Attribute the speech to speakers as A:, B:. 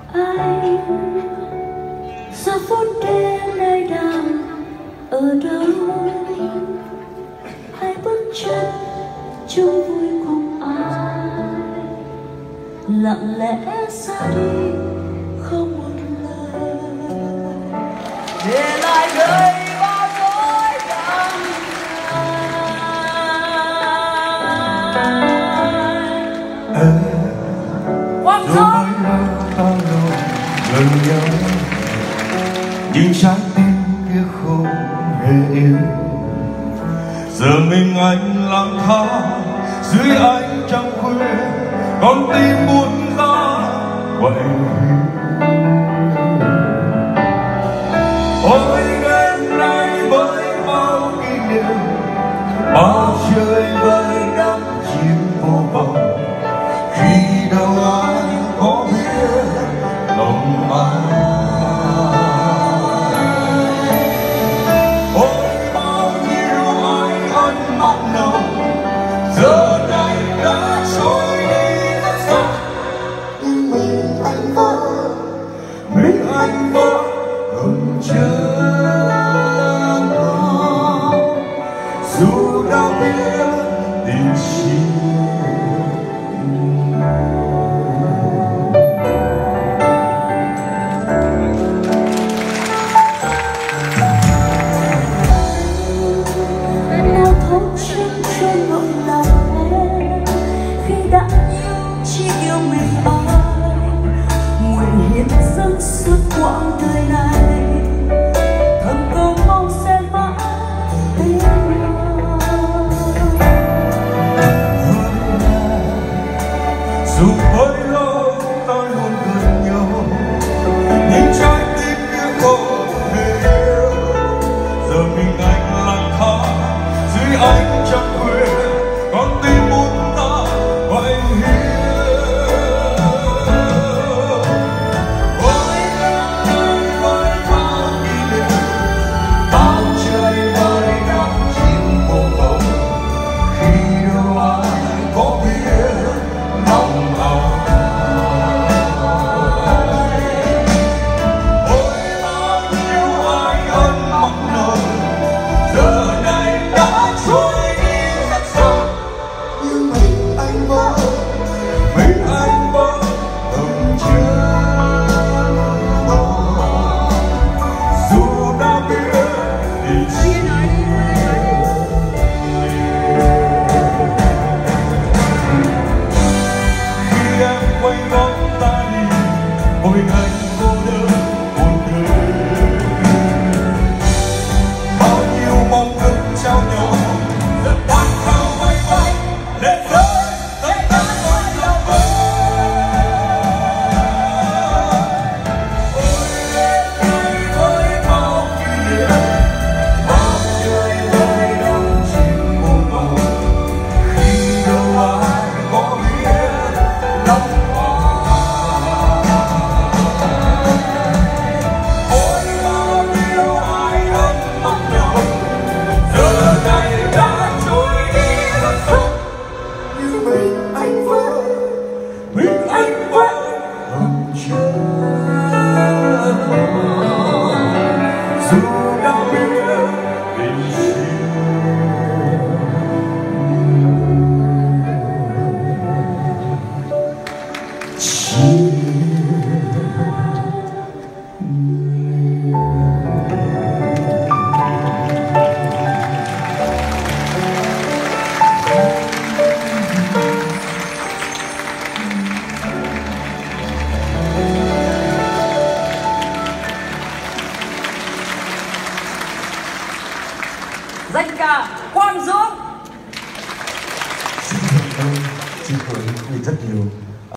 A: anh giờ phút đêm nay đang ở đâu? Hãy bước chân chung vui cùng ai, lặng lẽ ra đi không một lời, để lại đời bao dối đắng cay. Quang Dũng
B: bao lâu gần nhau, nhưng trái tim kia không hề yêu. Giờ mình anh lang thang dưới ánh trăng khuya, con tim muốn ra quậy. Ôi đêm nay với bao kỷ niệm, bao trời vơi đắm chìm vô vọng, khi đâu ai có biết lòng ai. Ôi bao nhiêu ai ân mặn nồng, giờ này đã trôi đi rất xa. Nhưng mình anh vẫn hồng chờ dù đã biết tình chi.
A: Dâng suốt quãng đời này, thầm cầu mong sẽ mãi bên nhau.
B: Dù hơi lâu ta luôn gần nhau, nhưng trái tim kia không hề yêu. Giờ mình anh lang thang dưới ánh trăng khuya, con tim muốn ta quay hiu.
A: Danh ca Quang Dũng.
B: Xin cảm ơn chị Hường rất nhiều.